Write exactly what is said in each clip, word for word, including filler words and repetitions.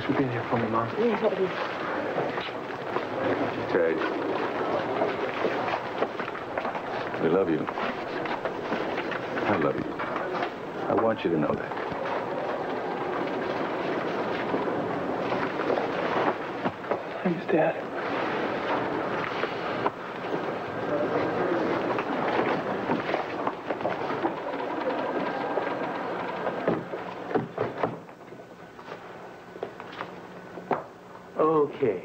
Thanks for being here for me, Mom. Yeah, Eddie. Ted. We love you. I love you. I want you to know that. Thanks, Dad. Okay.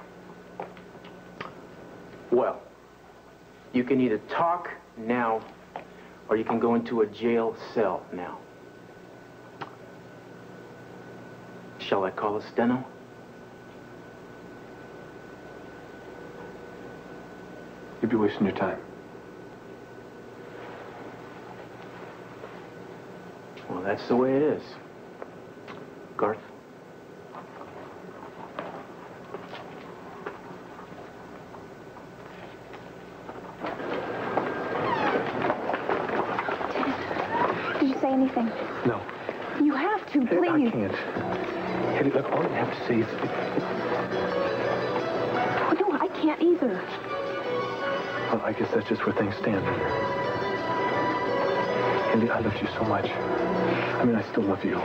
Well, you can either talk now, or you can go into a jail cell now. Shall I call a steno? You'd be wasting your time. Well, that's the way it is. Garth? Did you say anything? No. You have to, please. I can't. Eddie, look, all you have to say is... Oh, no, I can't either. Well, I guess that's just where things stand. Eddie, I loved you so much. I mean, I still love you.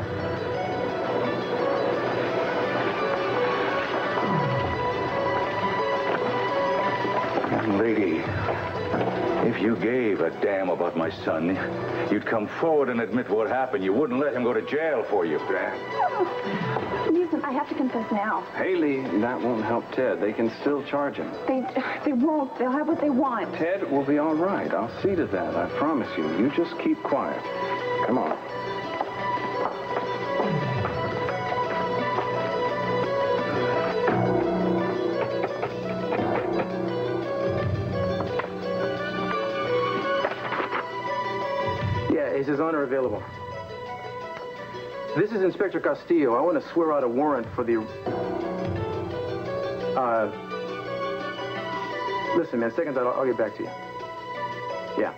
Young lady, if you gave a damn about my son, you'd come forward and admit what happened. You wouldn't let him go to jail for you, Dad. Oh, listen, I have to confess now. Haley, that won't help Ted. They can still charge him. They, they won't. They'll have what they want. Ted will be all right. I'll see to that. I promise you. You just keep quiet. Come on. Is His Honor available? This is Inspector Castillo. I want to swear out a warrant for the... Uh... Listen, man, seconds, I'll, I'll get back to you. Yeah.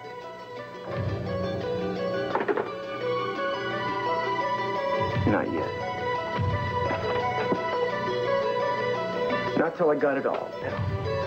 Not yet. Not till I got it all. No.